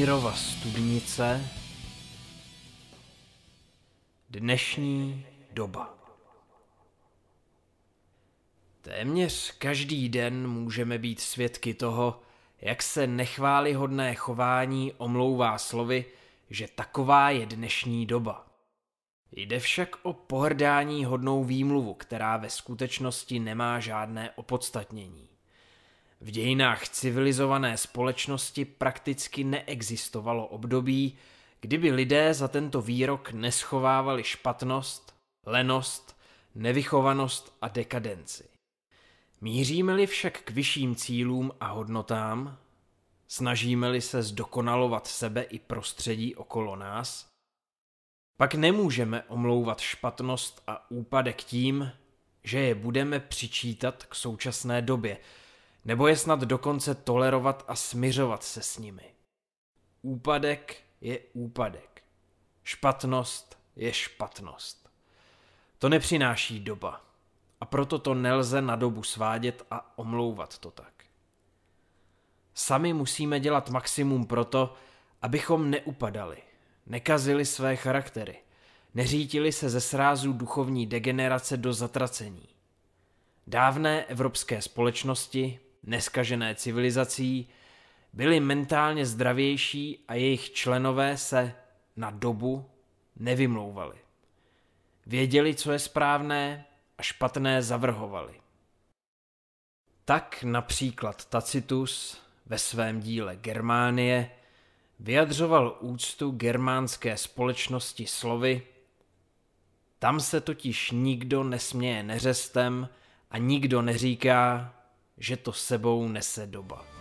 Šekspírova studnice, dnešní doba. Téměř každý den můžeme být svědky toho, jak se nechvályhodné chování omlouvá slovy, že taková je dnešní doba. Jde však o pohrdání hodnou výmluvu, která ve skutečnosti nemá žádné opodstatnění. V dějinách civilizované společnosti prakticky neexistovalo období, kdyby lidé za tento výrok neschovávali špatnost, lenost, nevychovanost a dekadenci. Míříme-li však k vyšším cílům a hodnotám, snažíme-li se zdokonalovat sebe i prostředí okolo nás, pak nemůžeme omlouvat špatnost a úpadek tím, že je budeme přičítat k současné době, nebo je snad dokonce tolerovat a smiřovat se s nimi. Úpadek je úpadek. Špatnost je špatnost. To nepřináší doba a proto to nelze na dobu svádět a omlouvat to tak. Sami musíme dělat maximum proto, abychom neupadali, nekazili své charaktery, neřítili se ze srázu duchovní degenerace do zatracení. Dávné evropské společnosti, neskažené civilizací, byly mentálně zdravější a jejich členové se na dobu nevymlouvali. Věděli, co je správné a špatné zavrhovali. Tak například Tacitus ve svém díle Germánie vyjadřoval úctu germánské společnosti slovy: tam se totiž nikdo nesměje neřestem a nikdo neříká, že to sebou nese doba.